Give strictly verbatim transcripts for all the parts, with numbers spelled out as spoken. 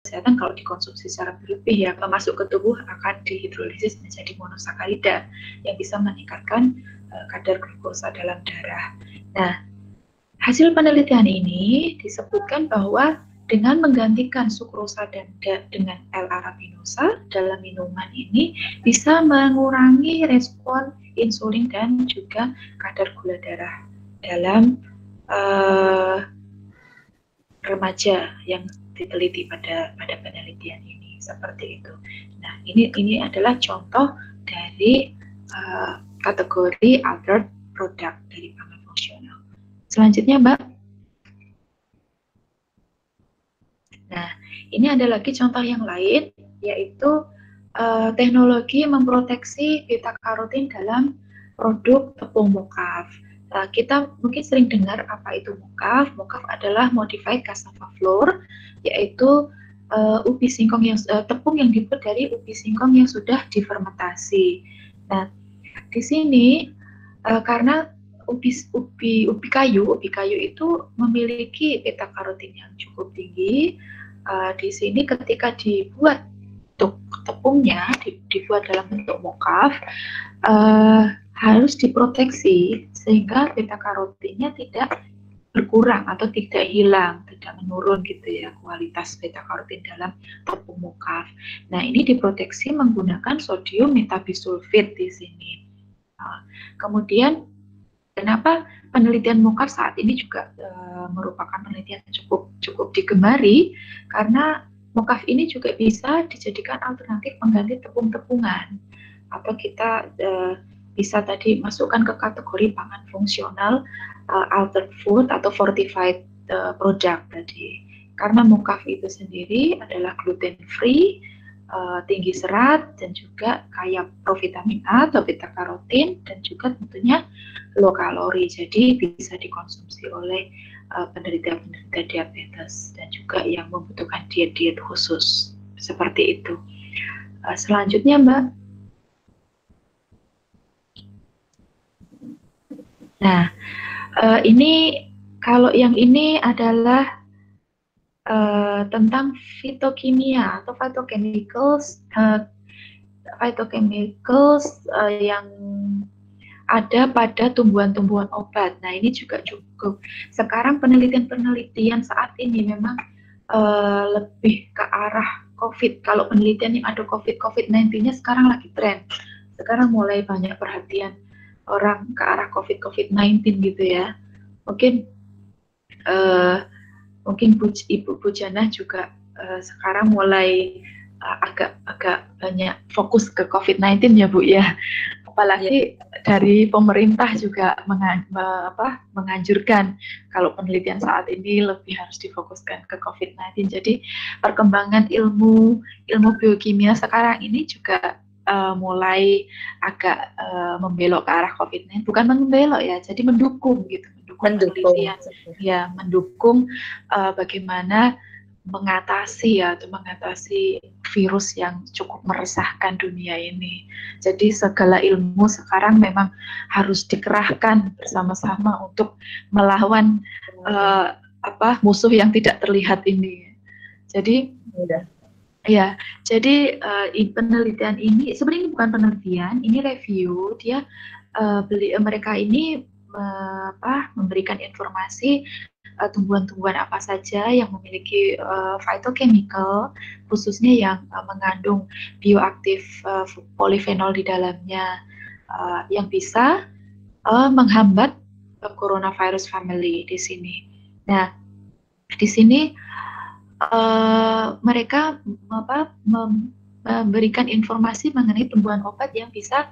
kesehatan kalau dikonsumsi secara berlebih, ya, masuk ke tubuh akan dihidrolisis menjadi monosakarida yang bisa meningkatkan uh, kadar glukosa dalam darah. Nah, hasil penelitian ini disebutkan bahwa dengan menggantikan sukrosa dan dengan L-arabinosa dalam minuman ini bisa mengurangi respon insulin dan juga kadar gula darah dalam uh, remaja yang diteliti pada pada penelitian ini, seperti itu. Nah, ini ini adalah contoh dari uh, kategori altered product dari pangan fungsional. Selanjutnya, Mbak. Nah, ini ada lagi contoh yang lain, yaitu uh, teknologi memproteksi beta karotin dalam produk tepung mokaf. Uh, kita mungkin sering dengar apa itu mokaf. Mokaf adalah modified cassava flour, yaitu uh, ubi singkong yang uh, tepung yang dibuat dari ubi singkong yang sudah difermentasi. Nah, di sini uh, karena ubi ubi ubi kayu, ubi kayu itu memiliki beta karotin yang cukup tinggi. Uh, di sini ketika dibuat untuk tepungnya, dibuat dalam bentuk mokaf, uh, harus diproteksi sehingga beta karotinnya tidak berkurang atau tidak hilang, tidak menurun gitu ya kualitas beta karotin dalam tepung mokaf. Nah, ini diproteksi menggunakan sodium metabisulfit di sini. Nah, kemudian kenapa penelitian mokaf saat ini juga uh, merupakan penelitian cukup cukup digemari, karena mokaf ini juga bisa dijadikan alternatif pengganti tepung-tepungan, atau kita uh, bisa tadi masukkan ke kategori pangan fungsional, uh, altered food atau fortified uh, product tadi. Karena mokaf itu sendiri adalah gluten free, uh, tinggi serat, dan juga kaya provitamin A atau beta karotin, dan juga tentunya low kalori. Jadi bisa dikonsumsi oleh uh, penderita-penderita diabetes dan juga yang membutuhkan diet-diet khusus seperti itu. Uh, selanjutnya, Mbak. Nah, uh, ini kalau yang ini adalah uh, tentang fitokimia atau phytochemicals, uh, phytochemicals uh, yang ada pada tumbuhan-tumbuhan obat. Nah, ini juga cukup. Sekarang penelitian-penelitian saat ini memang uh, lebih ke arah COVID. Kalau penelitian yang ada COVID, COVID sembilan belas-nya sekarang lagi tren. Sekarang mulai banyak perhatian orang ke arah COVID, COVID sembilan belas gitu ya. Mungkin uh, mungkin Bu, Ibu Bujana juga uh, sekarang mulai uh, agak agak banyak fokus ke COVID sembilan belas ya, Bu ya. Apalagi ya, dari pemerintah juga mengan, apa, menganjurkan kalau penelitian saat ini lebih harus difokuskan ke COVID sembilan belas. Jadi perkembangan ilmu ilmu biokimia sekarang ini juga uh, mulai agak uh, membelok ke arah COVID sembilan belas. Bukan membelok ya, jadi mendukung gitu, mendukung, mendukung. penelitian, ya mendukung uh, bagaimana mengatasi ya, atau mengatasi virus yang cukup meresahkan dunia ini. Jadi segala ilmu sekarang memang harus dikerahkan bersama-sama untuk melawan uh, apa musuh yang tidak terlihat ini. Jadi Udah. ya, jadi uh, penelitian ini sebenarnya bukan penelitian, ini review. Dia uh, beli mereka ini uh, apa memberikan informasi Uh, tumbuhan-tumbuhan apa saja yang memiliki uh, phytochemical, khususnya yang uh, mengandung bioaktif uh, polifenol di dalamnya, uh, yang bisa uh, menghambat uh, coronavirus family di sini. Nah, di sini uh, mereka apa, mem memberikan informasi mengenai tumbuhan obat yang bisa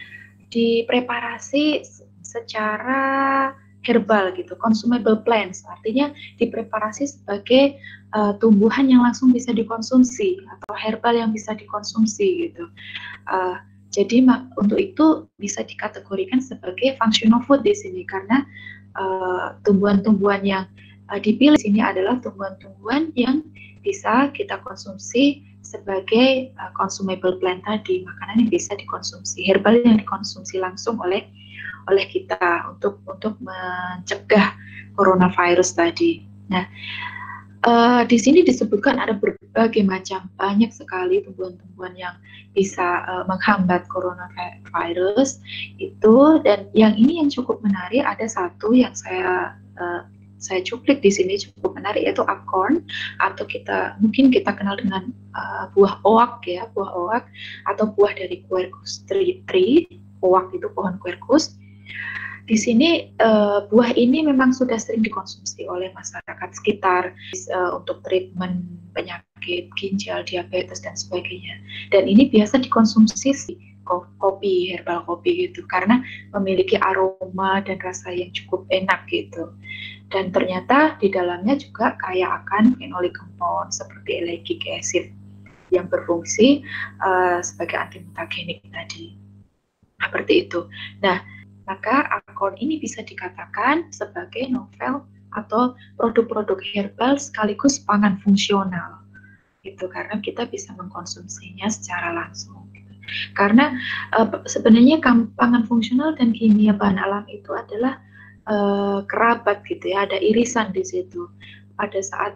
dipreparasi secara herbal gitu, consumable plants, artinya dipreparasi sebagai uh, tumbuhan yang langsung bisa dikonsumsi atau herbal yang bisa dikonsumsi gitu. Uh, jadi untuk itu bisa dikategorikan sebagai functional food di sini, karena uh, tumbuhan-tumbuhan yang uh, dipilih di sini adalah tumbuhan-tumbuhan yang bisa kita konsumsi sebagai uh, consumable plant tadi, makanan yang bisa dikonsumsi, herbal yang dikonsumsi langsung oleh oleh kita untuk untuk mencegah coronavirus tadi. Nah, Uh, di sini disebutkan ada berbagai macam, banyak sekali tumbuhan-tumbuhan yang bisa uh, menghambat coronavirus itu. Dan yang ini yang cukup menarik, ada satu yang saya uh, saya cuplik di sini cukup menarik, yaitu acorn, atau kita mungkin kita kenal dengan uh, buah oak ya, buah oak atau buah dari quercus tree, tree. Oak itu pohon quercus. Di sini uh, buah ini memang sudah sering dikonsumsi oleh masyarakat sekitar uh, untuk treatment penyakit ginjal, diabetes dan sebagainya. Dan ini biasa dikonsumsi kopi, herbal kopi gitu, karena memiliki aroma dan rasa yang cukup enak gitu. Dan ternyata di dalamnya juga kaya akan fenolik compound seperti ellagic acid yang berfungsi uh, sebagai antimutagenik tadi. Seperti itu. Nah, maka acorn ini bisa dikatakan sebagai novel atau produk-produk herbal sekaligus pangan fungsional, gitu, karena kita bisa mengkonsumsinya secara langsung. Gitu. Karena uh, sebenarnya pangan fungsional dan kimia bahan alam itu adalah uh, kerabat, gitu ya, ada irisan di situ. Pada saat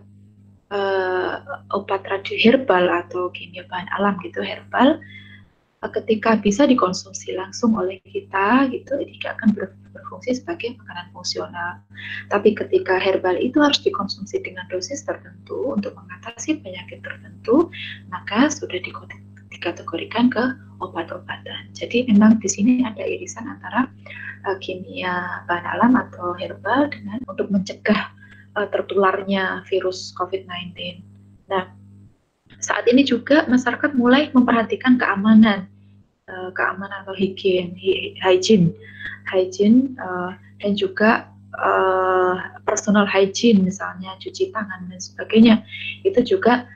uh, obat radio herbal atau kimia bahan alam gitu herbal, ketika bisa dikonsumsi langsung oleh kita gitu, tidak akan berfungsi sebagai makanan fungsional. Tapi ketika herbal itu harus dikonsumsi dengan dosis tertentu untuk mengatasi penyakit tertentu, maka sudah dikategorikan ke obat-obatan. Jadi memang di sini ada irisan antara uh, kimia bahan alam atau herbal dengan untuk mencegah uh, tertularnya virus covid sembilan belas. Nah, saat ini juga masyarakat mulai memperhatikan keamanan Uh, keamanan atau higien, hygiene, hygiene uh, dan juga uh, personal hygiene, misalnya cuci tangan dan sebagainya. Itu juga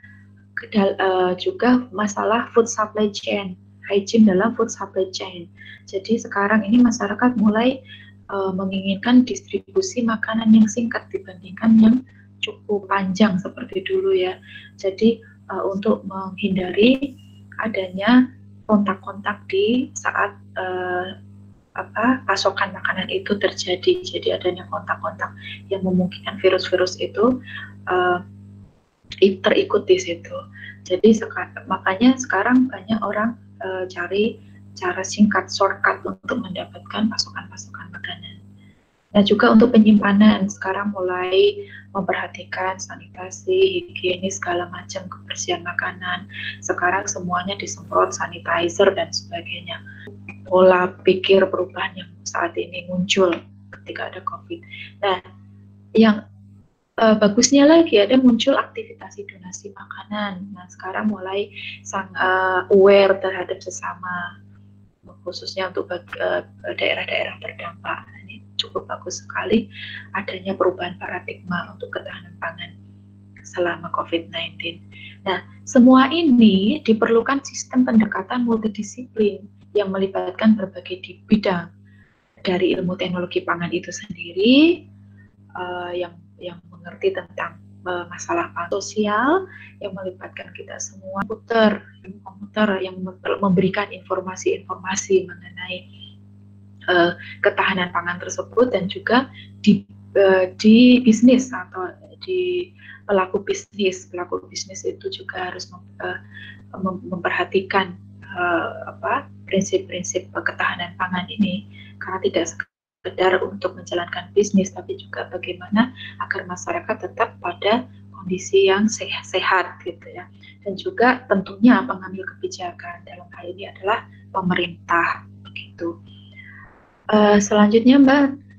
uh, juga masalah food supply chain, hygiene dalam food supply chain. Jadi sekarang ini masyarakat mulai uh, menginginkan distribusi makanan yang singkat dibandingkan yang cukup panjang seperti dulu ya. Jadi uh, untuk menghindari adanya kontak-kontak di saat uh, apa pasokan makanan itu terjadi, jadi adanya kontak-kontak yang memungkinkan virus-virus itu uh, terikut di situ. Jadi seka makanya sekarang banyak orang uh, cari cara singkat, shortcut untuk mendapatkan pasokan-pasokan makanan. Nah juga untuk penyimpanan sekarang mulai memperhatikan sanitasi, higienis, segala macam kebersihan makanan. Sekarang semuanya disemprot sanitizer dan sebagainya. Pola pikir perubahan yang saat ini muncul ketika ada COVID. Nah, yang uh, bagusnya lagi ada muncul aktivitas donasi makanan. Nah, sekarang mulai sang uh, aware terhadap sesama, khususnya untuk daerah-daerah terdampak. Ini cukup bagus sekali adanya perubahan paradigma untuk ketahanan pangan selama covid sembilan belas. Nah, semua ini diperlukan sistem pendekatan multidisiplin yang melibatkan berbagai bidang, dari ilmu teknologi pangan itu sendiri, uh, yang yang mengerti tentang uh, masalah pangan sosial, yang melibatkan kita semua, komputer, komputer yang memberikan informasi-informasi mengenai uh, ketahanan pangan tersebut, dan juga di uh, di bisnis atau di pelaku bisnis, pelaku bisnis itu juga harus mem, uh, mem, memperhatikan uh, apa prinsip-prinsip ketahanan pangan ini, karena tidak sekedar untuk menjalankan bisnis, tapi juga bagaimana agar masyarakat tetap pada kondisi yang sehat, sehat gitu ya. Dan juga tentunya pengambil kebijakan dalam hal ini adalah pemerintah begitu. Uh, selanjutnya Mbak.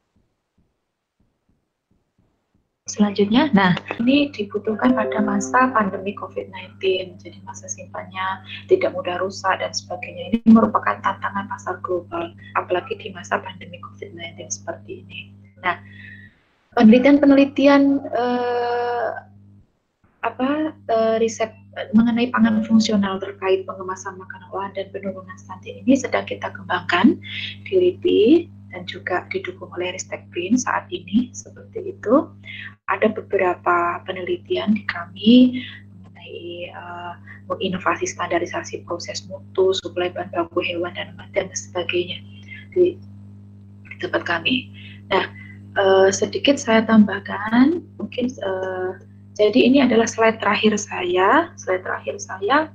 Selanjutnya, nah ini dibutuhkan pada masa pandemi covid sembilan belas, jadi masa simpannya tidak mudah rusak dan sebagainya. Ini merupakan tantangan pasar global, apalagi di masa pandemi covid sembilan belas seperti ini. Nah, penelitian-penelitian eh, apa eh, riset mengenai pangan fungsional terkait pengemasan makanan olahan dan penurunan stunting ini sedang kita kembangkan di L I P I dan juga didukung oleh Ristek BRIN saat ini seperti itu. Ada beberapa penelitian di kami mengenai uh, menginovasi standarisasi proses mutu, suplai bahan baku hewan dan dan sebagainya di, di tempat kami. Nah, uh, sedikit saya tambahkan, mungkin uh, jadi ini adalah slide terakhir saya, slide terakhir saya.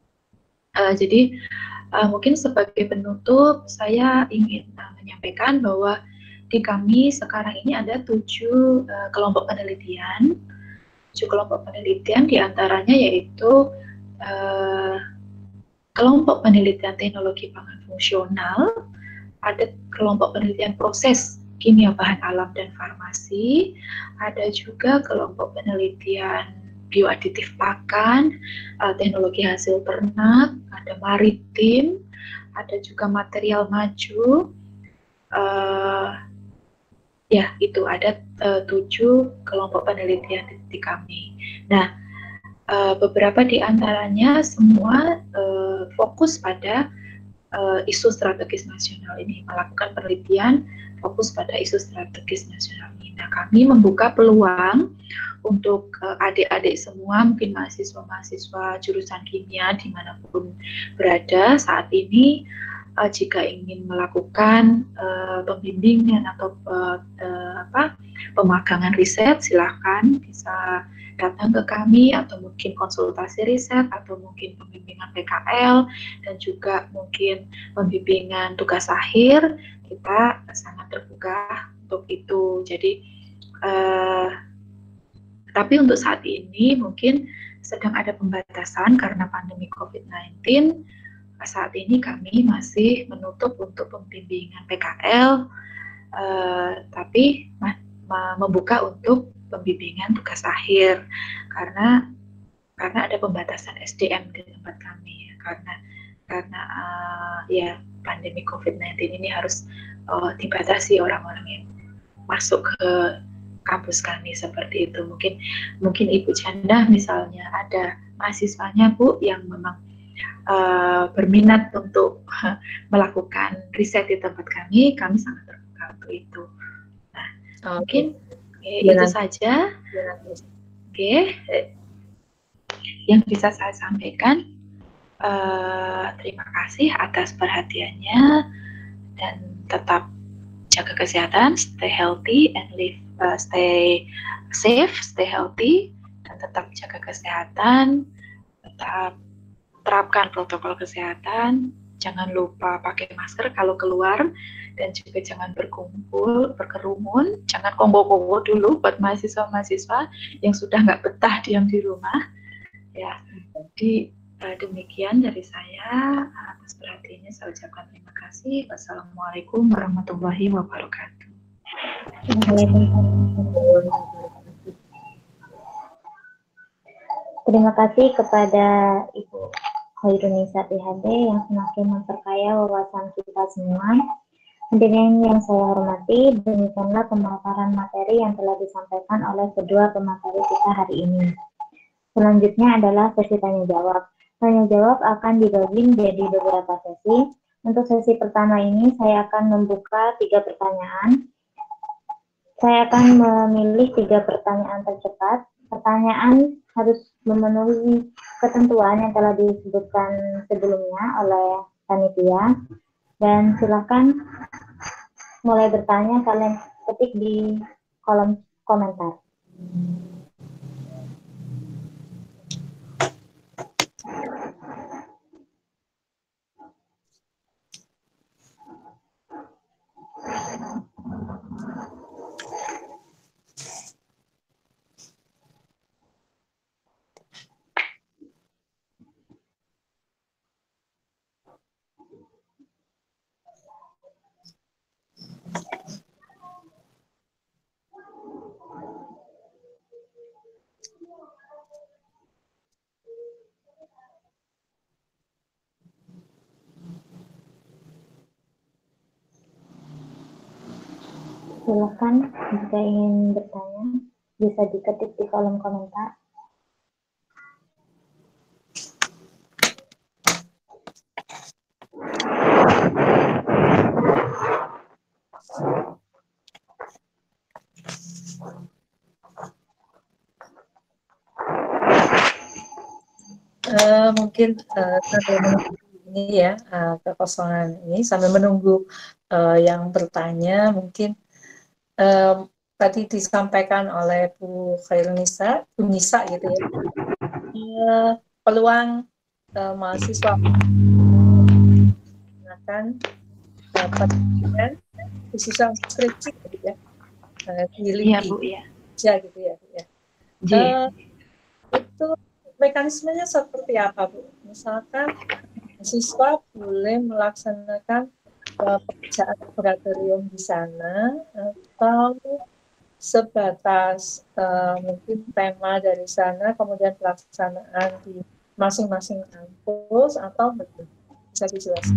Uh, jadi uh, mungkin sebagai penutup saya ingin uh, menyampaikan bahwa di kami sekarang ini ada tujuh uh, kelompok penelitian, tujuh kelompok penelitian diantaranya yaitu uh, kelompok penelitian teknologi pangan fungsional, ada kelompok penelitian proses kimia bahan alam dan farmasi, ada juga kelompok penelitian bioaditif pakan, uh, teknologi hasil ternak, ada maritim, ada juga material maju, uh, ya itu ada uh, tujuh kelompok penelitian di, di kami. Nah, uh, beberapa di antaranya semua uh, fokus pada uh, isu strategis nasional ini, melakukan penelitian fokus pada isu strategis nasional ini. Nah, kami membuka peluang untuk uh, adik-adik semua, mungkin mahasiswa-mahasiswa jurusan kimia dimanapun berada saat ini, uh, jika ingin melakukan uh, pembimbingan atau uh, uh, apa pemagangan riset, silahkan bisa datang ke kami atau mungkin konsultasi riset atau mungkin pembimbingan P K L dan juga mungkin pembimbingan tugas akhir, kita sangat terbuka untuk itu. Jadi uh, tapi untuk saat ini mungkin sedang ada pembatasan karena pandemi covid sembilan belas. Saat ini kami masih menutup untuk pembimbingan P K L, uh, tapi membuka untuk pembimbingan tugas akhir karena karena ada pembatasan S D M di tempat kami ya, karena karena uh, ya pandemi covid sembilan belas ini harus uh, dibatasi orang-orang yang masuk ke kampus kami seperti itu. Mungkin mungkin Ibu Janda misalnya ada mahasiswanya Bu yang memang uh, berminat untuk uh, melakukan riset di tempat kami, kami sangat terbuka untuk itu. Nah, okay. mungkin okay, itu saja. Oke, okay. Yang bisa saya sampaikan. Uh, terima kasih atas perhatiannya dan tetap jaga kesehatan, stay healthy and live, uh, stay safe, stay healthy, dan tetap jaga kesehatan, tetap terapkan protokol kesehatan, jangan lupa pakai masker kalau keluar, dan juga jangan berkumpul, berkerumun, jangan kongko-kongko dulu buat mahasiswa-mahasiswa yang sudah nggak betah diam di rumah. Ya, jadi uh, demikian dari saya. Atas perhatiannya saya ucapkan terima kasih. Wassalamualaikum warahmatullahi wabarakatuh. Terima kasih kepada Ibu Khairunisa P H D yang semakin memperkaya wawasan kita semua. Hadirin yang saya hormati, demikianlah pemaparan materi yang telah disampaikan oleh kedua pemateri kita hari ini. Selanjutnya adalah sesi tanya jawab. Tanya jawab akan dibagi menjadi beberapa sesi. Untuk sesi pertama ini saya akan membuka tiga pertanyaan. Saya akan memilih tiga pertanyaan tercepat. Pertanyaan harus memenuhi ketentuan yang telah disebutkan sebelumnya oleh panitia. Dan silakan mulai bertanya, kalian ketik di kolom komentar. Silakan jika ingin bertanya, bisa diketik di kolom komentar. Uh, mungkin uh, sambil menunggu ini ya uh, kekosongan ini sambil menunggu uh, yang bertanya mungkin um, tadi disampaikan oleh Bu Khairunisa, Bu Nisa gitu ya, eh, peluang eh, mahasiswa akan dapat pendidikan khususnya untuk skripsi gitu ya, eh, di Iya LIPI Bu, ya. aja gitu ya, Bu, ya. J. Eh, itu mekanismenya seperti apa, Bu? Misalkan mahasiswa boleh melaksanakan uh, pekerjaan laboratorium di sana atau sebatas uh, mungkin tema dari sana, kemudian pelaksanaan di masing-masing kampus, atau betul? Bisa dijelaskan?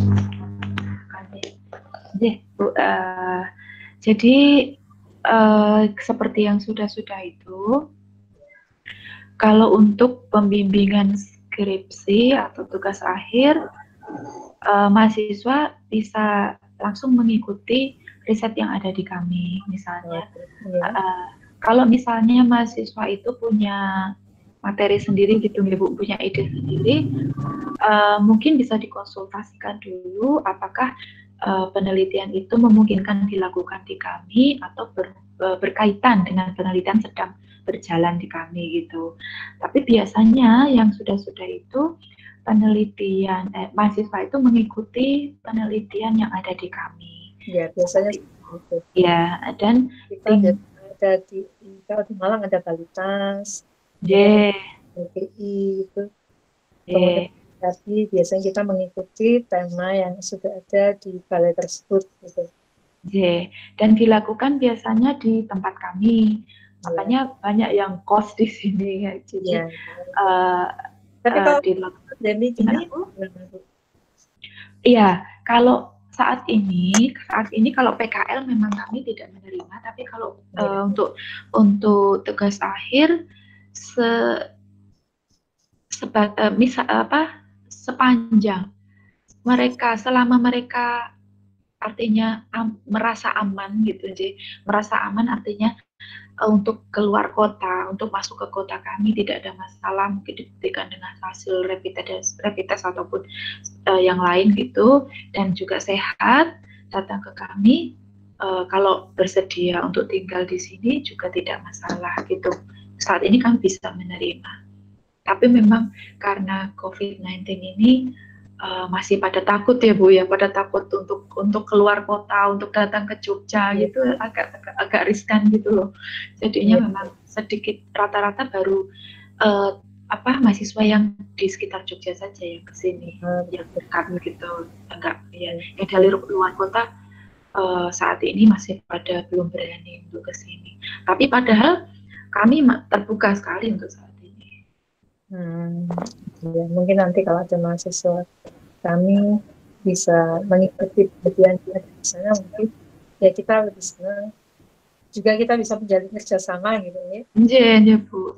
J, Bu, uh, jadi uh, seperti yang sudah-sudah itu, kalau untuk pembimbingan skripsi atau tugas akhir, uh, mahasiswa bisa langsung mengikuti riset yang ada di kami. Misalnya, yeah. uh, kalau misalnya mahasiswa itu punya materi sendiri gitu, Bu, punya ide sendiri, uh, mungkin bisa dikonsultasikan dulu apakah uh, penelitian itu memungkinkan dilakukan di kami atau ber, uh, berkaitan dengan penelitian sedang berjalan di kami gitu. Tapi biasanya yang sudah-sudah itu penelitian eh, mahasiswa itu mengikuti penelitian yang ada di kami. Ya, biasanya seperti itu. Ya, dan kita tim, ada di kalau di Malang ada Balitas, yeah. B P I itu. Kemudian yeah. Tapi biasanya kita mengikuti tema yang sudah ada di balai tersebut gitu. Yeah. Dan dilakukan biasanya di tempat kami. Makanya yeah. banyak yang kos di sini ya. Jadi yeah. uh, tapi kalau uh, pandemi ini, iya, kalau saat ini, saat ini kalau P K L memang kami tidak menerima, tapi kalau yeah. uh, untuk untuk tugas akhir se, seba, uh, misal apa sepanjang mereka selama mereka artinya am, merasa aman gitu, jadi merasa aman artinya untuk keluar kota, untuk masuk ke kota kami tidak ada masalah, mungkin dibuktikan dengan hasil rapid test, rapid test ataupun uh, yang lain gitu, dan juga sehat, datang ke kami, uh, kalau bersedia untuk tinggal di sini juga tidak masalah gitu. Saat ini kami bisa menerima. Tapi memang karena covid sembilan belas ini uh, masih pada takut ya Bu ya, pada takut untuk untuk keluar kota, untuk datang ke Jogja yeah. gitu agak, agak agak riskan gitu loh. Jadinya yeah. memang sedikit rata-rata baru uh, apa mahasiswa yang di sekitar Jogja saja yang ke sini, uh, yang dekat gitu. Enggak ya, yang dari luar kota uh, saat ini masih pada belum berani untuk ke sini. Tapi padahal kami terbuka sekali untuk saat ini. Hmm, ya, mungkin nanti kalau ada mahasiswa kami bisa mengikuti penelitian di sana, mungkin ya kita lebih senang juga kita bisa menjalin kerjasama gitu ya. Iya, ya Bu.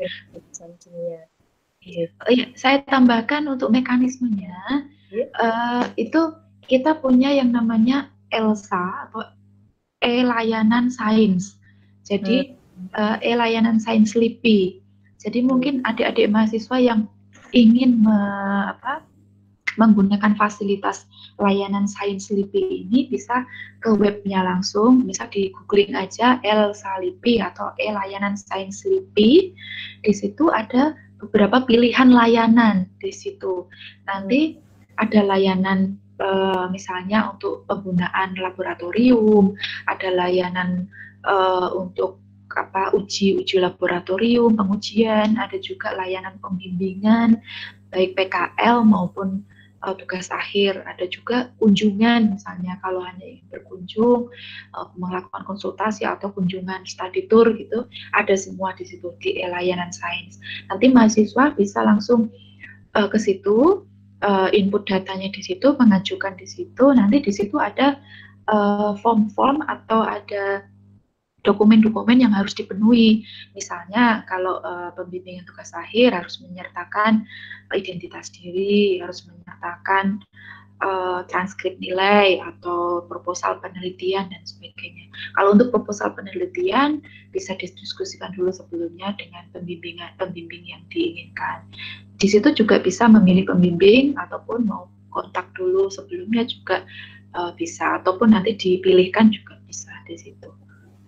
Ya. Oh, iya, saya tambahkan untuk mekanismenya ya. uh, itu kita punya yang namanya ELSA atau E-Layanan Sains. Jadi hmm. uh, E-Layanan Sains LIPI. Jadi mungkin adik-adik mahasiswa yang ingin me, apa, menggunakan fasilitas layanan sains LIPI ini bisa ke webnya langsung, bisa di googling aja ELSA LIPI atau E-Layanan Sains LIPI. Di situ ada beberapa pilihan layanan di situ. Nanti ada layanan e, misalnya untuk penggunaan laboratorium, ada layanan e, untuk apa uji uji laboratorium, pengujian, ada juga layanan pembimbingan baik P K L maupun uh, tugas akhir, ada juga kunjungan misalnya kalau hanya ingin berkunjung, uh, melakukan konsultasi atau kunjungan study tour gitu, ada semua di situ di layanan sains. Nanti mahasiswa bisa langsung uh, ke situ, uh, input datanya di situ, mengajukan di situ, nanti di situ ada uh, form-form atau ada dokumen-dokumen yang harus dipenuhi. Misalnya kalau uh, pembimbingan tugas akhir harus menyertakan identitas diri, harus menyertakan uh, transkrip nilai atau proposal penelitian dan sebagainya. Kalau untuk proposal penelitian bisa didiskusikan dulu sebelumnya dengan pembimbingan pembimbing yang diinginkan. Di situ juga bisa memilih pembimbing ataupun mau kontak dulu sebelumnya juga uh, bisa, ataupun nanti dipilihkan juga bisa di situ.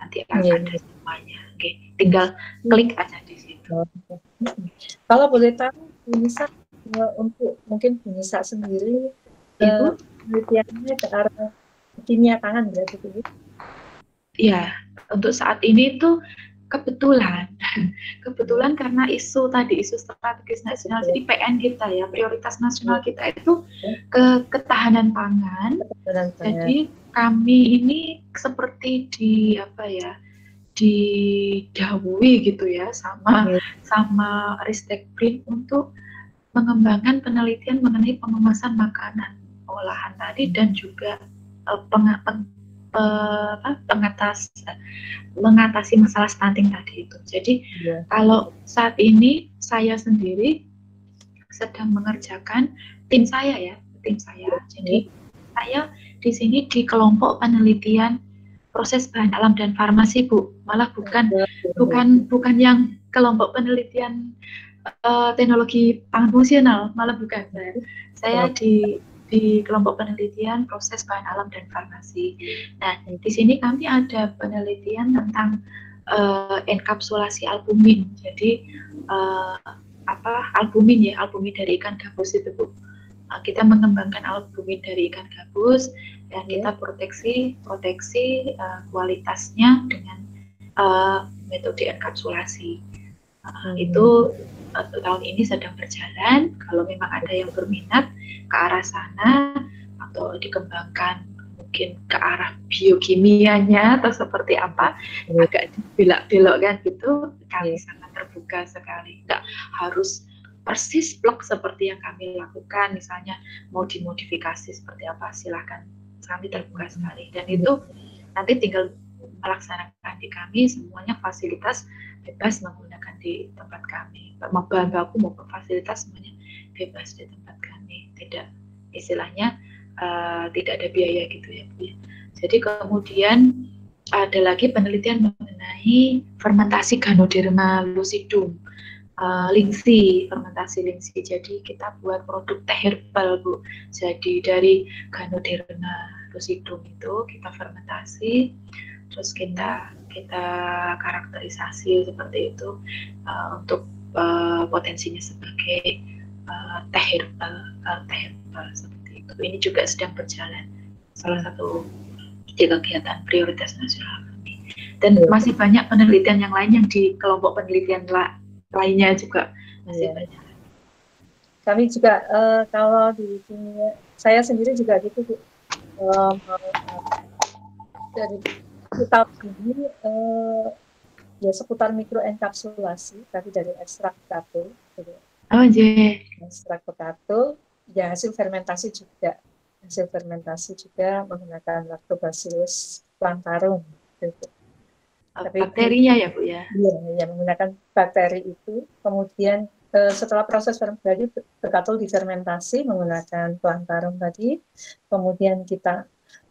nanti akan Iya. ada semuanya. Oke, tinggal klik aja di situ. Oke. Kalau boleh tahu, Bu Nisa, eh, untuk mungkin Bu Nisa sendiri, eh, Ibu? penelitiannya ke arah kimia tangan berarti Bu? Ya, untuk saat ini tuh kebetulan, kebetulan karena isu tadi, isu strategis nasional, Betul. jadi P N kita ya, prioritas nasional Iya. kita itu ke ketahanan pangan. Ketahanan pangan. Jadi kami ini seperti di apa ya, didahului gitu ya sama Iya. sama Ristek Brin untuk mengembangkan penelitian mengenai pengemasan makanan olahan tadi dan juga uh, peng, peng, uh, apa, pengatas mengatasi masalah stunting tadi itu. Jadi Iya. kalau saat ini saya sendiri sedang mengerjakan tim saya ya, tim saya. Jadi saya di sini di kelompok penelitian proses bahan alam dan farmasi, Bu. Malah bukan bukan bukan yang kelompok penelitian uh, teknologi pangan fungsional, malah bukan. Saya, saya di di kelompok penelitian proses bahan alam dan farmasi. Nah, di sini kami ada penelitian tentang uh, enkapsulasi albumin. Jadi uh, apa albumin ya, albumin dari ikan gabus itu, Bu. Uh, kita mengembangkan albumin dari ikan gabus dan kita proteksi proteksi uh, kualitasnya dengan uh, metode enkapsulasi. Uh, hmm. Itu uh, tahun ini sedang berjalan. Kalau memang ada yang berminat ke arah sana atau dikembangkan mungkin ke arah biokimianya atau seperti apa, hmm. agak belok-belok kan gitu, kami hmm. sangat terbuka sekali. Nggak harus persis blok seperti yang kami lakukan, misalnya mau dimodifikasi seperti apa, silahkan, kami terbuka sekali. Dan itu nanti tinggal melaksanakan di kami, semuanya fasilitas bebas menggunakan di tempat kami, mau bahan baku maupun fasilitas semuanya bebas di tempat kami, tidak istilahnya uh, tidak ada biaya gitu ya Bu. Jadi kemudian ada lagi penelitian mengenai fermentasi Ganoderma lucidum. Uh, lingsi, fermentasi lingsi. Jadi kita buat produk teh herbal, Bu. Jadi dari Ganoderma lucidum itu kita fermentasi, terus kita kita karakterisasi seperti itu uh, untuk uh, potensinya sebagai uh, teh herbal, uh, teh herbal seperti itu. Ini juga sedang berjalan, salah satu di kegiatan prioritas nasional kami. Dan masih banyak penelitian yang lain yang di kelompok penelitian la lainnya juga masih yeah. banyak. Kami juga uh, kalau di sini saya sendiri juga gitu Bu. Um, dari tahun ini uh, ya seputar mikroenkapsulasi tapi dari ekstrak potato. Oh iya. Ekstrak potato ya hasil fermentasi juga hasil fermentasi juga menggunakan Lactobacillus plantarum. Gitu. Tapi, bakterinya ya Bu ya? Iya, ya, menggunakan bakteri itu. Kemudian eh, setelah proses fermentasi berkatul difermentasi menggunakan plantarum tadi. Kemudian kita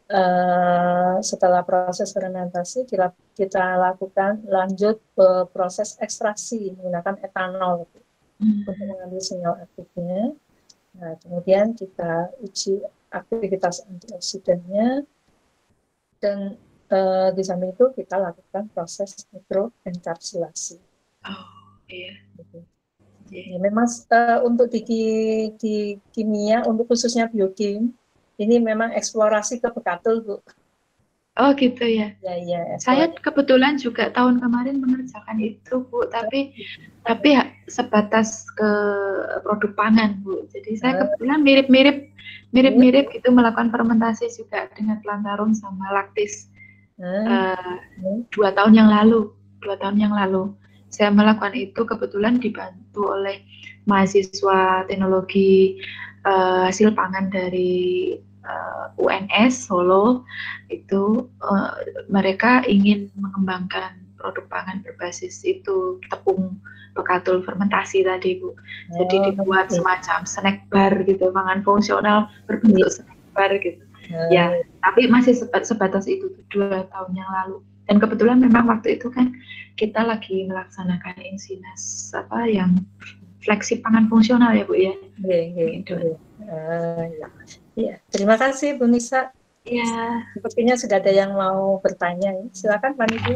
eh, setelah proses fermentasi kita, kita lakukan lanjut ke proses ekstraksi menggunakan etanol hmm. untuk mengambil senyawa aktifnya. Nah, kemudian kita uji aktivitas antioksidannya dan Uh, di samping itu kita lakukan proses mikroenkapsulasi. Oh iya. Gitu. Ya, memang uh, untuk di, di kimia, untuk khususnya biokim, ini memang eksplorasi ke bekatul Bu. Oh gitu ya. Ya, ya. Saya kebetulan juga tahun kemarin mengerjakan itu Bu, tapi tapi sebatas ke produk pangan Bu. Jadi saya kebetulan mirip-mirip mirip-mirip gitu melakukan fermentasi juga dengan plantarum sama laktis. Uh, dua tahun yang lalu, dua tahun yang lalu saya melakukan itu kebetulan dibantu oleh mahasiswa teknologi uh, hasil pangan dari uh, U N S Solo. Itu uh, mereka ingin mengembangkan produk pangan berbasis itu tepung bekatul fermentasi tadi Bu. Jadi oh, dibuat okay. semacam snack bar gitu, pangan fungsional berbentuk yeah. snack bar gitu. Hmm. Ya, tapi masih sebatas itu dua tahun yang lalu. Dan kebetulan memang waktu itu kan kita lagi melaksanakan insinas apa yang fleksi pangan fungsional ya Bu ya. Iya, iya. Uh, ya. Ya. Terima kasih Bu Nisa Ya, Sepertinya sudah ada yang mau bertanya. Silakan panitia.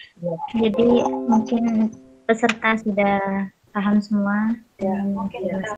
Jadi mungkin peserta sudah paham semua. Ya, Dan mungkin ya. kita